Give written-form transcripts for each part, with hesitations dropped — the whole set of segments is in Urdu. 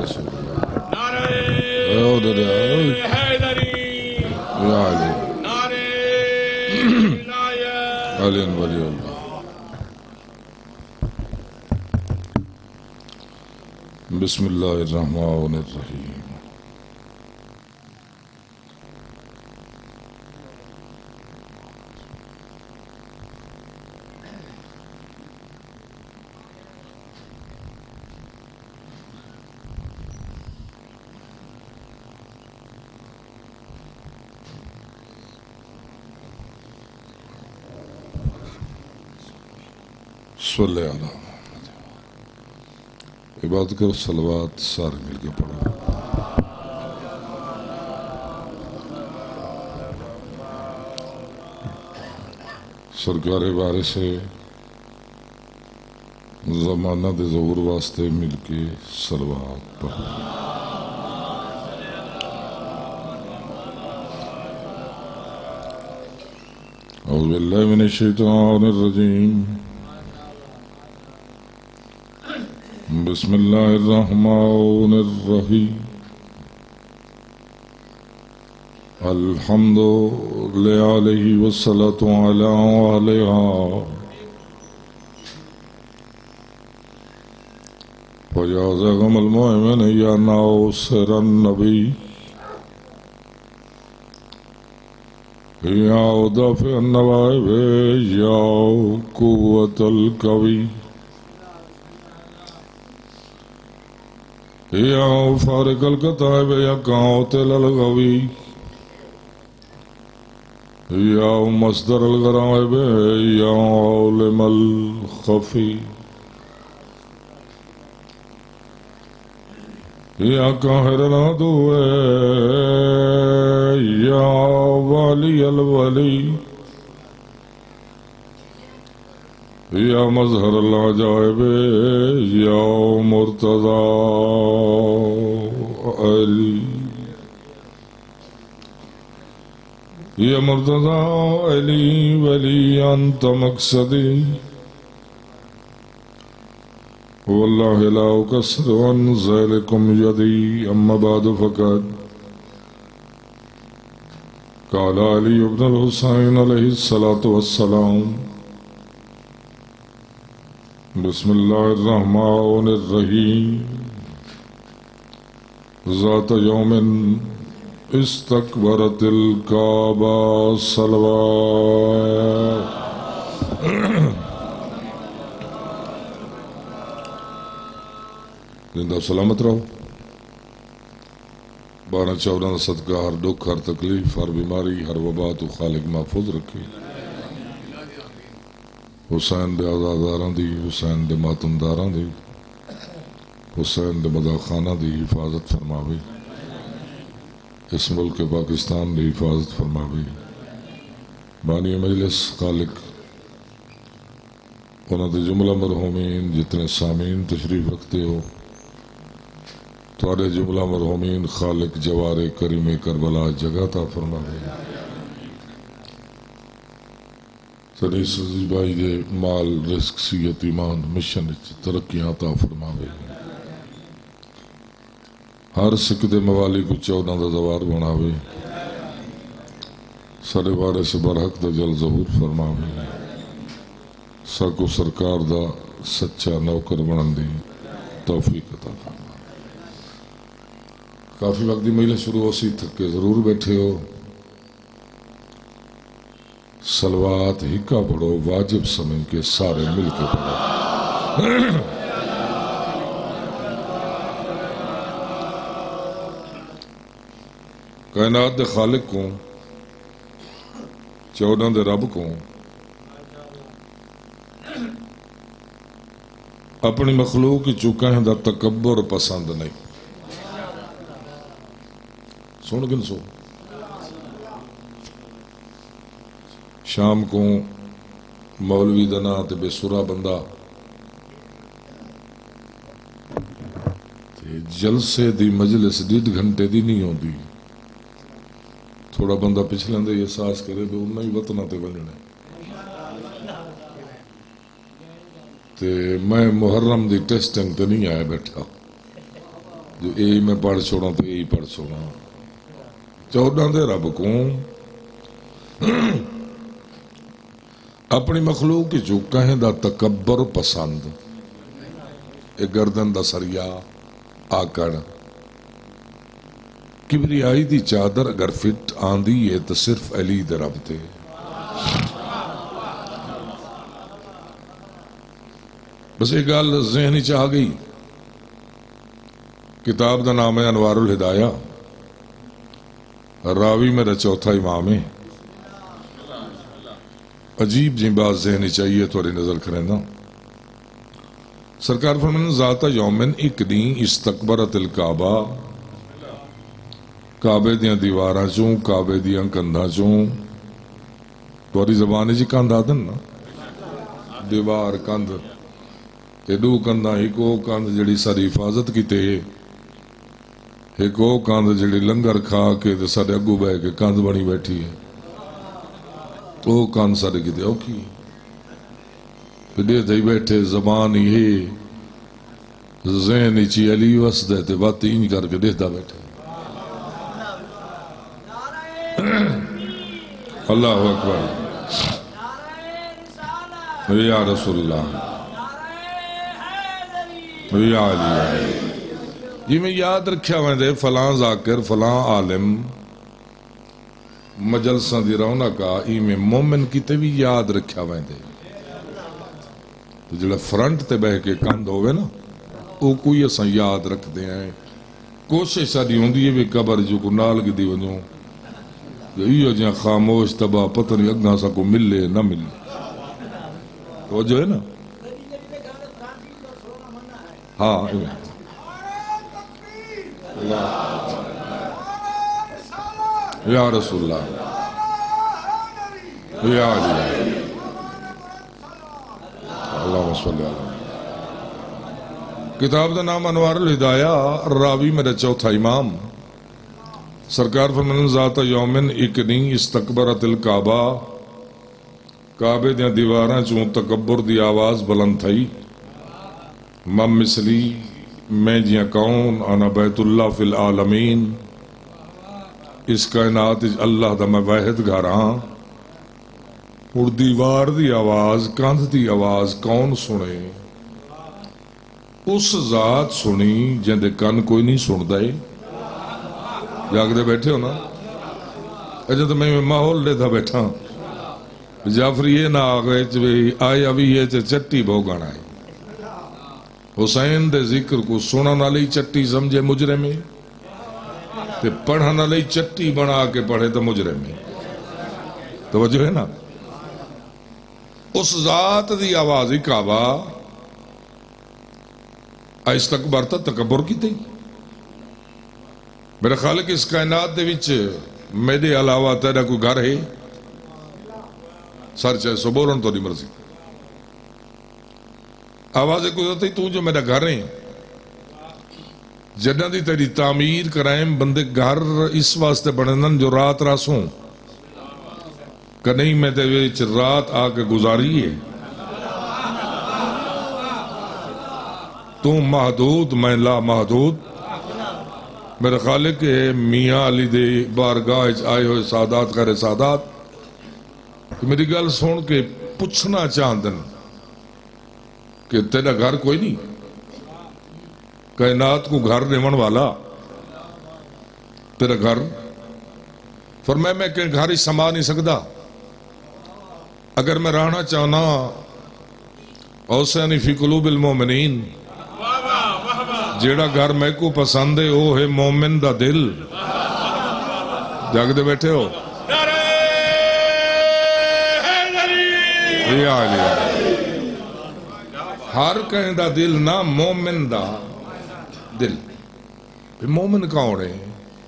رسول اللہ نعرہ حیدری یا علی نعرہ ولایت علی ولی اللہ بسم اللہ الرحمن الرحیم صلی اللہ علیہ عبادت کرو صلوات سارے مل کے پڑھو سرکار بارے سے زمانہ دے ظہور واسطے مل کے صلوات پڑھو اعوذ باللہ من الشیطان الرجیم بسم اللہ الرحمن الرحیم الحمد للہ والصلاة علی علیہا ویا زغم المؤمن یا ناصر النبی یا دافع النوائب یا قوت القوی یا فارق القطائب یا قاتل الغوی یا مصدر الغرائب یا عالم الخفی یا قاہر العدو یا والی الولی یا مظہر العجائب یا مرتضی علی یا مرتضی علی ولی انت مقصدی واللہ لا اکسر عن ذلکم یدی اما بعد فقد قال علی ابن الحسین علیہ الصلاة والسلام بسم اللہ الرحمن الرحیم ذات یوم استکبرت الکعبہ صلوات زندہ سلامت رہو 12-14 صدقہ ہر دکھ ہر تکلیف ہر بیماری ہر وبا تو خالق محفوظ رکھے حسین دے آزاداراں دی حسین دے ماتمداراں دی حسین دے مداخانہ دی حفاظت فرماوے اس ملک پاکستان دی حفاظت فرماوے بانی مجلس خالق انہاں دے جملہ مرحومین جتنے سامعین تشریف رکھتے ہو تھوڑے جملہ مرحومین خالق جوار کریم کربلا جگہ تا فرماوے سنی سزی بائی دے مال رزق صحت ایمان مشن ترقیاں عطا فرماوے ہر سکھ دے موالی کو چودہ دا دوار بناوے سارے بارے سے برحق دا جل ظہور فرماوے ساکو سرکار دا سچا نوکر بنن دی توفیق عطا فرماوے کافی وقت دی مہیلہ شروع ہو سی تھکے ضرور بیٹھے ہو صلوات ہکا پڑھو واجب سمجھ کے سارے مل کے پڑھو کائنات دے خالق کو 14 دے رب کو اپنی مخلوق چکا ہے دا تکبر پسند نہیں سن گن سو شام کو مولوی دنا تے بے سرا بندہ تے جلسے دی مجلس 1.5 گھنٹے دی نہیں ہوندی تھوڑا بندہ پچھلے دے احساس کرے تو انہاں ہی وطنہ تے بننے تے میں محرم دی ٹیسٹنگ تے نہیں آیا بیٹھا جو اے میں پڑھ چھوڑا تو اے پڑھ چھوڑا 14 دے رب کو اپنی مخلوق کی جو کہیں دا تکبر پسند اے گردن دا سریا آکڑ کبریائی دی چادر اگر فٹ آندی ہے تو صرف علی دے رب تے بس ایک گال ذہنی چاہ گئی کتاب دا نام ہے انوار الہدایہ راوی میرا چوتھا امام ہے عجیب جی بات ذہنی چاہیے توڑی نظر کریں نا سرکار فرمان ذات یومن ایک دین استقبرت الکعبہ کعبے دیاں دیواراں چوں کعبے دیاں کندھاں چوں توڑی زبانی جی کندھ آدن نا دیوار کندھ ایڈو کندھاں ایکو کندھ جڑی ساری حفاظت کی تے ایکو کندھ جڑی لنگر کھا کے سارے اگو بہ کے کندھ بنی بیٹھی ہے تو کندھ سارے کی تے اوکھی پھر دے بیٹھے زبان یہ ذہن چی علی وس دے تے بات این کر کے دیتا بیٹھے اللہ اکبر یا رسول اللہ یا علی جی میں یاد رکھیا میں دے فلاں ذاکر فلاں عالم مجلساں دی رونقا ای میں مومن کی تے بھی یاد رکھیا میں دے تو جڑا فرنٹ تے بہ کے کاند ہوئے نا او کوئی اساں یاد رکھ دے ہیں کوشش ساری ہوندی ہے بھی قبر جو کو نال کی دی ونجوں یہ جہاں خاموش تباہ پتہ نہیں اگنا سا کو ملے نہ ملے تو جو ہے نا ہاں یا رسول اللہ یا علی اللہ صلی اللہ کتاب دا نام انوار الہدایہ راوی میرا چوتھا امام سرکار فرمان ذات یومن اکنی استقبرت الکعبہ کعبے دیاں دیواراں چون تکبر دی آواز بلند تھئی مم مثلی میں جیاں کون انا بیت اللہ فی العالمین اس کائنات اللہ دا میں واحد گھر ہاں اور دیوار دی آواز کاندھ دی آواز کون سنے اس ذات سنی جن دے کن کوئی نہیں سن دے جاگ دے بیٹھے ہو نا اجھا تو میں ماحول لے تھا بیٹھا جعفر یہ نہ آگئے آئے ابھی یہ چٹی بھوگانا ہے حسین دے ذکر کو سننا لئی چٹی سمجھے مجرے میں تے پڑھنا لئی چٹی بنا کے پڑھے تو مجرے میں توجہ ہے نا اس ذات دی آوازی کعبہ استقبار تا تکبر کی تھی میرے خالق اس کائنات دے وچ میرے علاوہ تیرا کوئی گھر ہے سر چاہے سبورن تو نہیں مرضی آوازیں کوئی ہوتی تو جو میرا گھر ہے جنہ دی تیری تعمیر کرائیں بندے گھر اس واسطے بڑھنن جو رات راسوں کہ نہیں میں تے ویچ رات آکے گزاری ہے تو محدود میں لا محدود میرے خالق ہے میاں علی دے بارگاہ آئے ہوئے سادات کرے سادات میری گل سن کے پوچھنا چاہندن کہ تیرا گھر کوئی نہیں کائنات کو گھر نمن والا تیرا گھر فرمایا میں کہ گھر ہی سما نہیں سکتا اگر میں رہنا چاہنا اوسینی فی قلوب المومنین جیڑا گھر میں کو پسند ہے وہ ہے مومن دا دل جاگ دے بیٹھے ہو ہر کہیں دا دل نہ مومن دا دل مومن کون ہے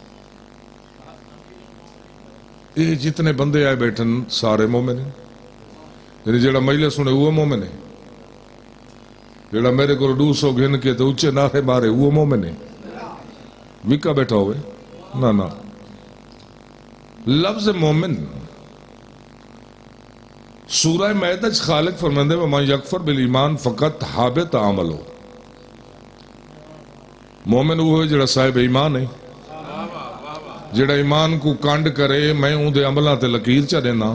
یہ جتنے بندے آئے بیٹھن سارے مومن ہیں یعنی جیڑا مجلس سنے وہ مومن ہے جیڑا میرے کو ڈوسو گھن کے تو اچھے نعرے مارے وہ مومن ہے وکا بیٹھا ہوئے نا لفظ مومن سورہ مائدہ خالق فرماندے وَمَنْ يَكْفَرْ بِالْإِيمَانِ فَقَدْ حَبِطَ عَمَلُهُ مومن وہ ہے جڑا صاحب ایمان ہے، جڑا ایمان کو کانڈ کرے میں اون دے عملہ تے لکیر چا دینا۔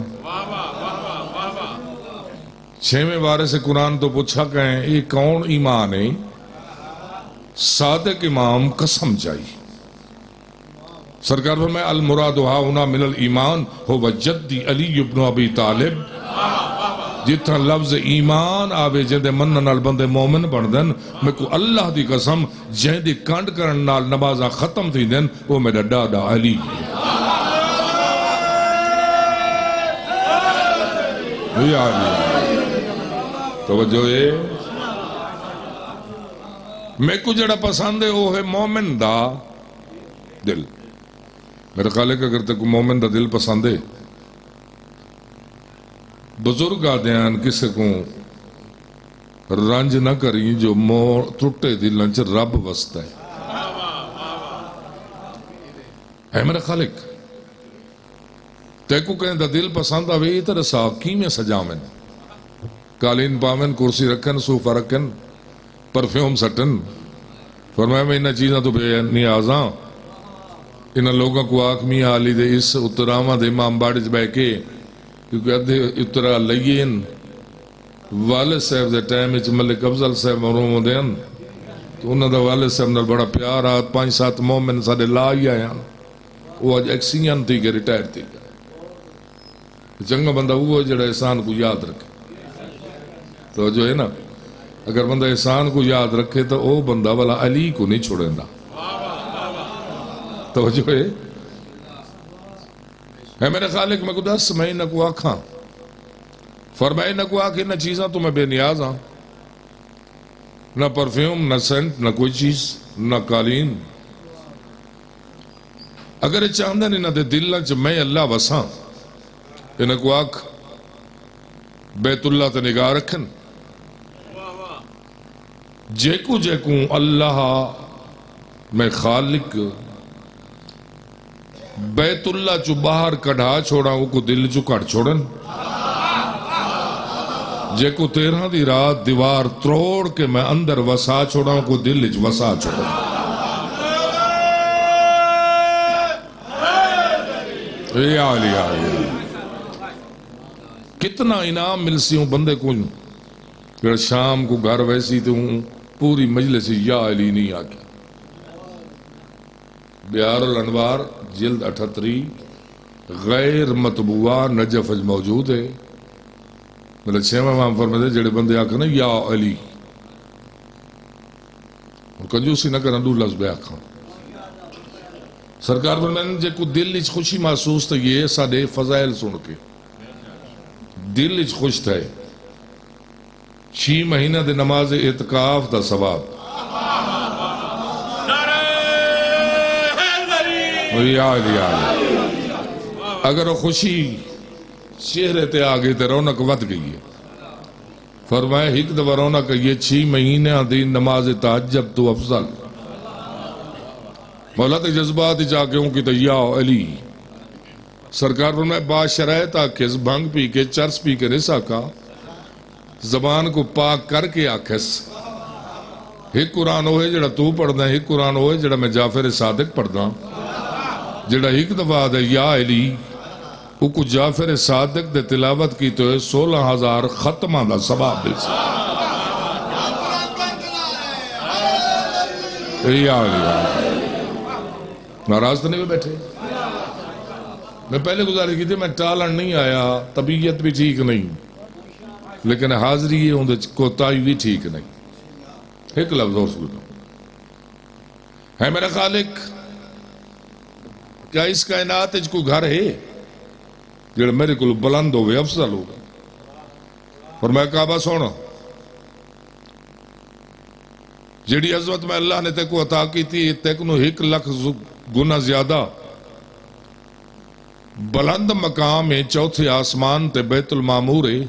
چھویں بارے سے قرآن تو پوچھا کہیں یہ کون ایمان ہے؟ صادق امام قسم چاہیے۔ سرکار فرمائے المراد ہاہنا من الایمان ہو جدی علی ابن ابی طالب۔ جتنا لفظ ایمان آوے جن دے من نال بندے مومن بن دن، میں کو اللہ دی قسم جن دی کانڈ کرن نال نمازہ ختم تھی دن وہ میرا ڈاڈا علی ہے۔ توجہ ہے، میں کو جڑا پسند ہے وہ ہے مومن دا دل۔ میرے خالق اگر تے کو مومن دا دل پسند ہے، بزرگ آدیان کسے کو رنج نہ کریں جو ٹوٹے دل چ رب وستا ہے۔ اے میرے خالق تے کو کہیں دا دل پسند آوے یہ طرح ساکی میں سجامن، قالین پاون، کرسی رکھن، صوفہ رکھن، پرفیوم سٹن۔ فرمایا میں انہاں چیزاں تو بے نیازاں، انہاں لوگوں کو آنکھ میاں علی دے اس اتراما دے امام باڑج بے کے، کیونکہ ادھے اترا لئین والد صاحب دے ٹائم اچ ملک افضل صاحب محروم دین تو انہاں دا والد صاحب نے بڑا پیار آت 5-7 مومن ساڑے لا ہی آئے ہیں، وہ آج ایکسین تھی کہ ریٹائر تھی کہ چنگا بندہ وہ ہے جڑا احسان کو یاد رکھے۔ تو جو ہے نا اگر بندہ احسان کو یاد رکھے تو وہ بندہ والا علی کو نہیں چھوڑیں دا۔ تو جو ہے میرے خالق میں کو 10 مہینہ کو آکھاں، فرمائے نہ کو آکھیں نہ چیزاں تو میں بے نیاز ہاں، نہ پرفیوم، نہ سینٹ، نہ کوئی چیز، نہ قالین۔ اگر چاہندہ نہیں نہ دے دل نہ چاہ میں اللہ وساں، انہاں کو آکھ بیت اللہ تے نگاہ رکھن، جیکو اللہ میں خالق بیت اللہ چو باہر کڑھا چھوڑا وہ کو دل چو کڑ چھوڑن، جیکو 13 دی رات دیوار تروڑ کے میں اندر وسا چھوڑا وہ کو دل چو وسا چھوڑن۔ اے آلی آلی کتنا انعام مل سی ہوں بندے کو، پھر شام کو گھر ویسی تو ہوں پوری مجلس یا علی نہیں آگیا۔ بیار الانوار جلد 38 غیر مطبوعہ نجف موجود ہے۔ میرے 6واں امام فرماتے جڑے بندے آکھا نا یا علی، کنجوسی نہ کرنا دو لفظ بے آکھا۔ سرکار فرماتے جے کو دل اچ خوشی محسوس تھا یہ ساڑے فضائل سن کے دل اچ خوش تھا 6 مہینہ دے نماز اعتکاف دا ثواب۔ اگر وہ خوشی چہرے تے آگے تے رونق ود گئی ہے، فرمایا ایک دفعہ رونق یہ 6 مہینے دی نماز تہجد تو افضل۔ مولا تے جذبات چاہ کے ہوں کی تو یا علی، سرکار فرمایا با شرائط آکھس بھنگ پی کے چرس پی کے نسا کا زبان کو پاک کر کے آکھس ایک قرآن ہوئے جڑا تو پڑھ دیں، ایک قرآن ہوئے جڑا میں جعفر صادق پڑھ دیں، جڑا ایک دفعہ دے یا علی وہ کو جعفر صادق دے تلاوت کی تو ہے 16,000 ختمہ دا ثواب مل سکتا۔ یا علی ناراض تو نہیں بیٹھے؟ میں پہلے گزارش کی تھی میں ٹالن نہیں آیا، طبیعت بھی ٹھیک نہیں، لیکن حاضری یہ ہوں کوتاہی بھی ٹھیک نہیں۔ ایک لفظ اور سنو، ہے میرا خالق کیا اس کائنات کو گھر ہے جڑا میرے کو بلند ہوئے افضل ہوگا؟ اور میں کعبہ سونا جڑی عظمت میں اللہ نے تے کو عطا کی تھی تے کو 1 لاکھ گنا زیادہ بلند مقام ہے، 4تھے آسمان تے بیت المعمور ہے۔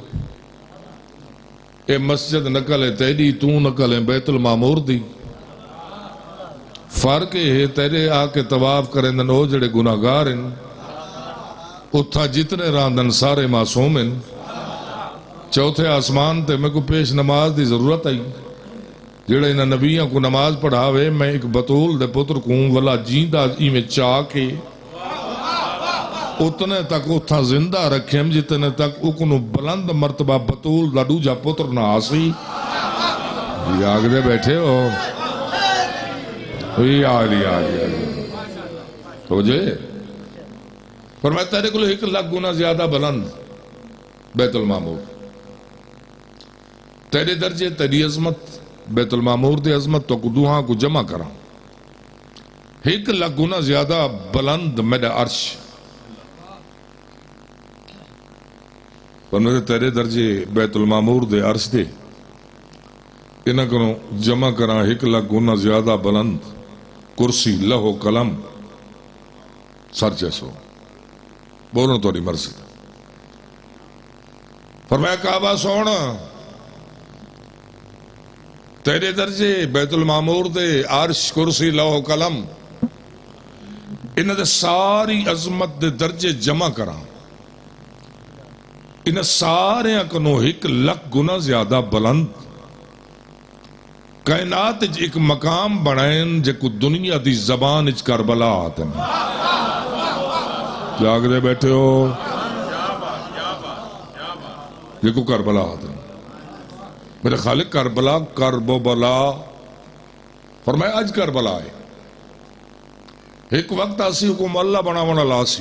اے مسجد نکل ہے تیری، تو نکل ہے بیت المعمور دی، فرق ہے تیرے آکے طواف کریں دن او جڑے گناہگار ہیں، اتھا جتنے راندن سارے معصوم ہیں۔ 4تھے آسمان تے میں کو پیش نماز دی ضرورت آئی، جڑے انہاں نبیاں کو نماز پڑھاوے میں ایک بطول دے پتر کو ولا جیندہ میں چاہ کے اتنے تک اتھا زندہ رکھیں جتنے تک اکنو بلند مرتبہ بطول دا دوجا پتر نہ آسی یہ آگے بیٹھے ہو یہ آگے ہو جائے فرمایا تیرے کو 1,00,000 گنا زیادہ بلند بیت المعمور تیرے درجے تیری عظمت بیت المعمور دے عظمت تو دوہاں کو جمع کرا 1,00,000 گنا زیادہ بلند میرے عرش فرمایا تیرے درجے بیت المعمور دے عرش دے انہاں کنوں جمع کرا 1,00,000 گنا زیادہ بلند کرسی لہو قلم سر جیسو بولو تو نہیں مرضی فرمایا کعبہ سونا تیرے درجے بیت المعمور دے عرش کرسی لوح قلم انہاں دے ساری عظمت دے درجے جمع کرا انہاں سارے کنو 1,00,000 گنا زیادہ بلند کائنات ایک مقام بنائیں جے کو دنیا دی زبان اچ کربلا آتے ہیں جاگ دے بیٹھے ہو جے کو کربلا آتے ہیں میرے خالق کربلا کرب و بلا فرمایا آج کربلا ہے ایک وقت آسی حکم اللہ بنا ونا لاسی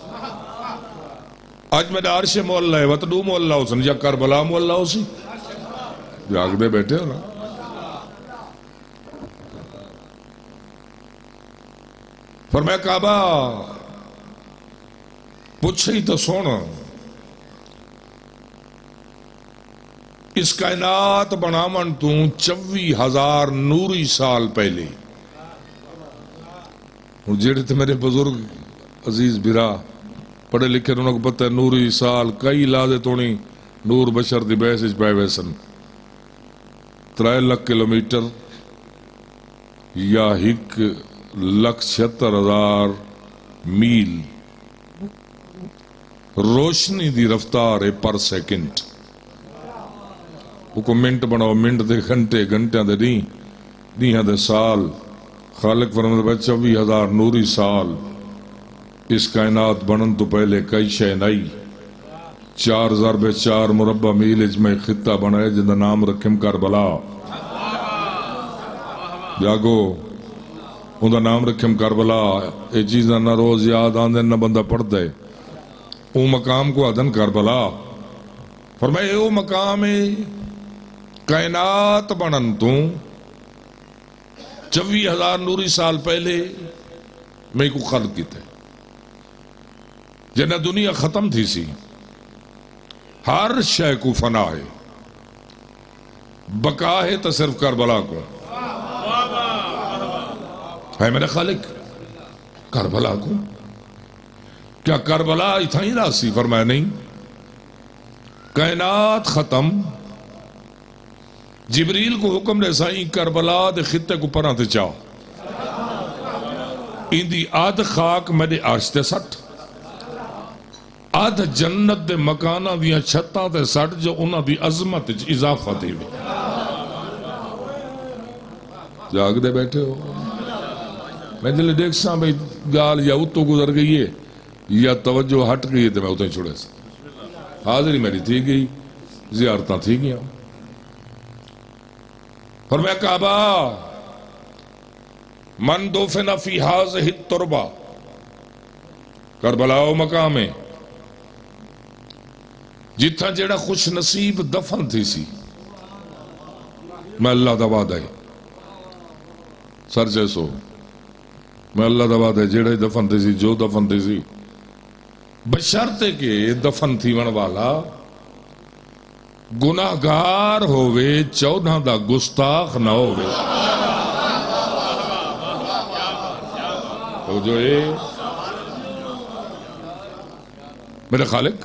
آج میرے عرش مولا ہے وطنو مولا ہو سن یا کربلا مولا ہو سی جاگ دے بیٹھے ہو نا فرمایا کعبہ پوچھے ہی تو سونا اس کائنات بنامن تو 24,000 نوری سال پہلے اور جیڑے تھے میرے بزرگ عزیز برا پڑھے لکھے انہوں کو پتہ ہے نوری سال کئی لازے تونی نور بشر دی بیس اچ پائے ویسن 3 لکھ کلومیٹر یا 1,76,000 میل روشنی دی رفتار ہے پر سیکنڈ وہ کو منٹ بناو منٹ دے گھنٹے گھنٹے دے نہیں دے سال خالق فرماتا ہے 24,000 نوری سال اس کائنات بنن تو پہلے کئی شے نہیں 4,4 مربع میل اج میں خطہ بنائے جن دا نام رکھم کربلا جاگو ان دا نام رکھم کربلا اے چیزاں نہ روز یاد آندے نہ بندہ پڑھ دے او مقام کو آدن کربلا فرمائے او مقام کائنات بنن تو 24,000 نوری سال پہلے میں کو خلق کی تھے جنہ دنیا ختم تھی سی ہر شے کو فنا ہے بقا ہے تو صرف کربلا کو ہے میرے خالق کربلا کو کیا کربلا اتنا ہی راسی فرمایا نہیں کائنات ختم جبریل کو حکم دے سائیں کربلا دے خطے کو پران تے چاہو ان دی آدھ خاک میرے عرش تے سٹ آدھ جنت دے مکانہ دیا چھتاں تے سٹ جو انہاں دی عظمت اضافہ تھی بھی جاگ دے بیٹھے ہو میں دلے دیکھ ساں بھئی گال یا اتو گزر گئی ہے یا توجہ ہٹ گئی ہے تو میں اتنے چھوڑے سے حاضری میری تھی گئی زیارتاں تھی گیا فرمایا کعبہ من دوفنا فی حاضہ التربہ کربلاؤ مقام ہے جتھا جیڑا خوش نصیب دفن تھی سی میں اللہ دا وعدہ ہے سر جیسو میں اللہ دا وعدہ ہے جیڑا دفن تھی سی جو دفن تھی سی بشرتے کے دفن تھی ون والا گناہگار ہووے 14 دا گستاخ نہ ہووے تو جو ہے میرے خالق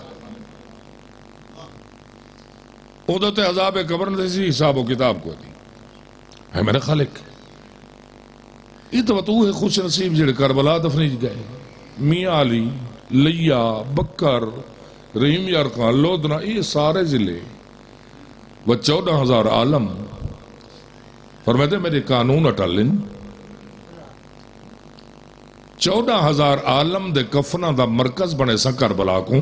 عدت عذاب قبر نے سی حساب و کتاب کو دی ہے میرے خالق یہ تو ہے خوش نصیب جڑے کربلا دفنی گئے میاں علی لیا بکر رحیم یارخان لودنا یہ سارے ضلع و 14,000 عالم فرماتے میرے قانون اٹالن 14,000 عالم دے کفنا دا مرکز بنے سا کربلا کو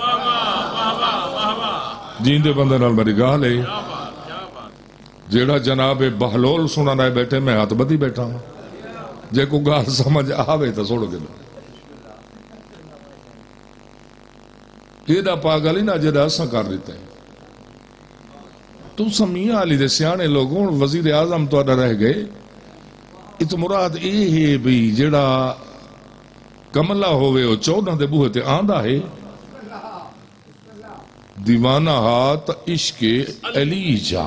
جین دے بندے نال میری گاہ لے جیڑا جناب بہلول سنا رہے بیٹھے میں ہاتھ بدی بیٹھا ہوں جے کو گاہ سمجھ آوے تا سوڑ کے لو یہ دا پاگل ہی نا جیڑا اساں کر لیتے ہیں تو سمیہ علی دے سیانے لوگوں وزیر اعظم تو رہ گئے ات مراد اے ہے بھی جیڑا کملہ ہوئے او 14 دے بوہے تے آندہ ہے دیوانہ ہاتھ عشق علی جا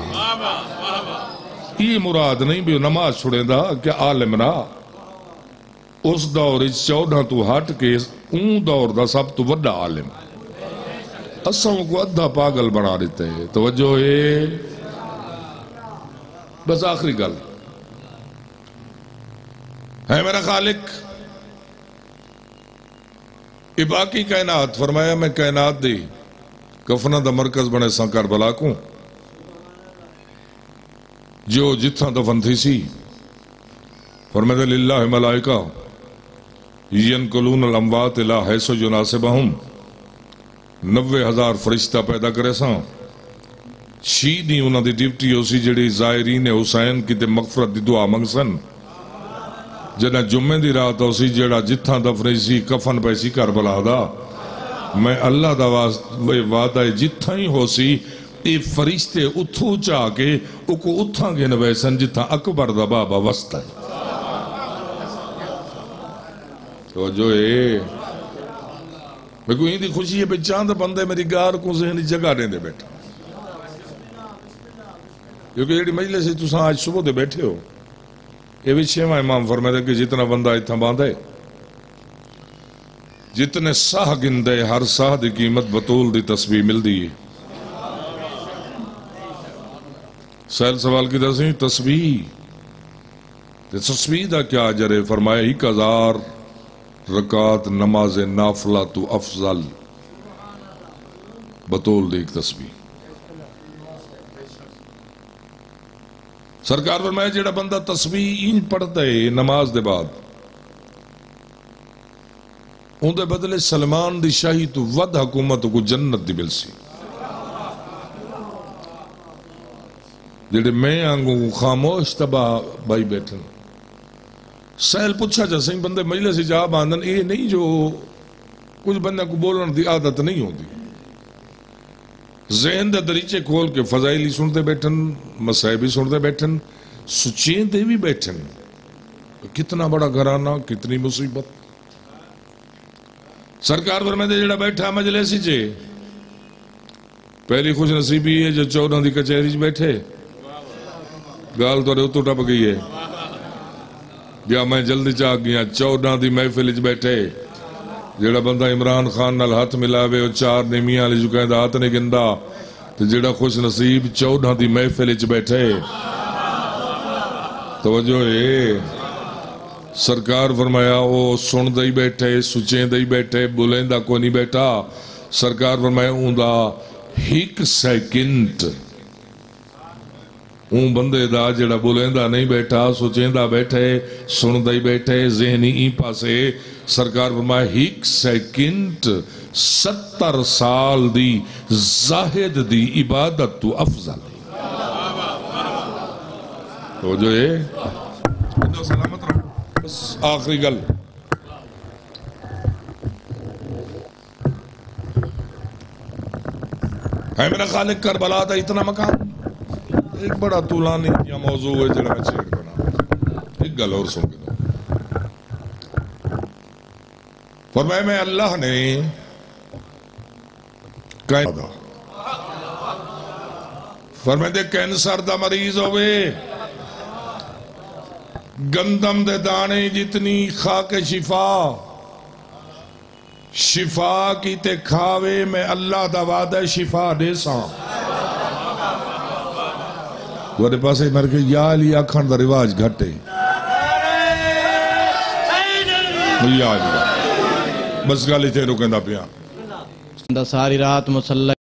یہ مراد نہیں بھی نماز چھوڑیں دا کہ عالم نا اس دور 14 تو ہٹ کے اون دور دا سب تو وڈا عالم اساں کو ادھا پاگل بنا دیتے ہیں توجہ ہے بس آخری گل ہے میرا خالق یہ باقی کائنات فرمایا میں کائنات دی کفنا دا مرکز بنے سا کربلا کو جو جتھا دفن تھی سی فرمایا للہ ملائکہ ینقلون الاموات الہ حیث یناسبہم 90,000 فرشتہ پیدا کرے ساں شیدی انہاں دی ڈیوٹی ہو سی جڑی زائرین حسین کی تے مغفرت دی دعا منگسن جنہ جمعے دی رات ہو سی جڑا جتھاں دفنی سی کفن پیسی کربلا دا میں اللہ دا وعدہ جتھاں ہی ہو سی اے فرشتے اتھو چاہ کے اکو اتھاں گے نویسن جتھاں اکبر دا بابا وسط ہے تو جو اے میں کوئی ہی دی خوشی ہے پہ چاند بندے میری گار کو ذہنی جگہ دیں دے بیٹھا کیونکہ یہ مجلس سے تساں آج صبح دے بیٹھے ہو یہ بھی چھویں امام فرمائے کہ جتنا بندہ اتنا باندھے جتنے ساہ گندے ہر ساہ دی قیمت بطول دی تسبیح مل دی سہل سوال کی دسیں تسبیح دا کیا اجر ہے فرمایا 1,000 رکعت نماز نافلہ تو افضل بطول دی ایک تسبیح سرکار فرمایا جیڑا بندہ تسبیح ان پڑھتا ہے نماز دے بعد ان دے بدلے سلمان دی شاہی تو ود حکومت کو جنت دی مل سی جیڑے میں آنگوں خاموش تباہ بائی بیٹھن سہل پوچھا جا سہیں بندے مجلس سے جا باندھن یہ نہیں جو کچھ بندے کو بولن دی عادت نہیں ہوتی ذہن دے دریچے کھول کے فضائلی سنتے بیٹھن مسائبی سنتے بیٹھن سچیں دے بھی بیٹھن کتنا بڑا گھرانہ کتنی مصیبت سرکار فرمائے جڑا بیٹھا مجلس چے پہلی خوش نصیبی ہے جو 14 دی کچہری بیٹھے گال تو اتو ٹپ گئی ہے یا میں جلدی چاہ گیا 14 دی محفل بیٹھے جیڑا بندہ عمران خان نال ہاتھ ملاوے اور 4 نیمیاں لے جو کہندہ ہاتھ نے گندہ تو جیڑا خوش نصیب 14 دی محفل بیٹھے توجہ ہے سرکار فرمایا وہ سن دائی بیٹھے سچیں دائی بیٹھے بولیں دا کوئی نہیں بیٹھا سرکار فرمایا اون دا 1 سیکنڈ اون بندے دا جڑا بولیں دا نہیں بیٹھا سچیں دا بیٹھے سن دائی بیٹھے ذہنی این پاسے سرکار فرمایا 1 سیکنڈ 70 سال دی زاہد دی عبادت تو افضل تو جو ہے سلامت رہو بس آخری گل ہے میرا خالق کربلا دا اتنا مقام ایک بڑا طولانی یا موضوع ہے جنہا میں چھیڑ بنا ایک گل اور سن کے دو فرمائے میں اللہ نے فرمائے دے کینسر دا مریض ہوئے گندم دے دانے جتنی خاک شفا کی تے کھاوے میں اللہ دا وعدہ شفا دے ساں دوارے پاسے مر کے یا علی آکھان دا رواج گھٹے یا علی بس گالی تے رکھیں دا پیان ساری رات مسلح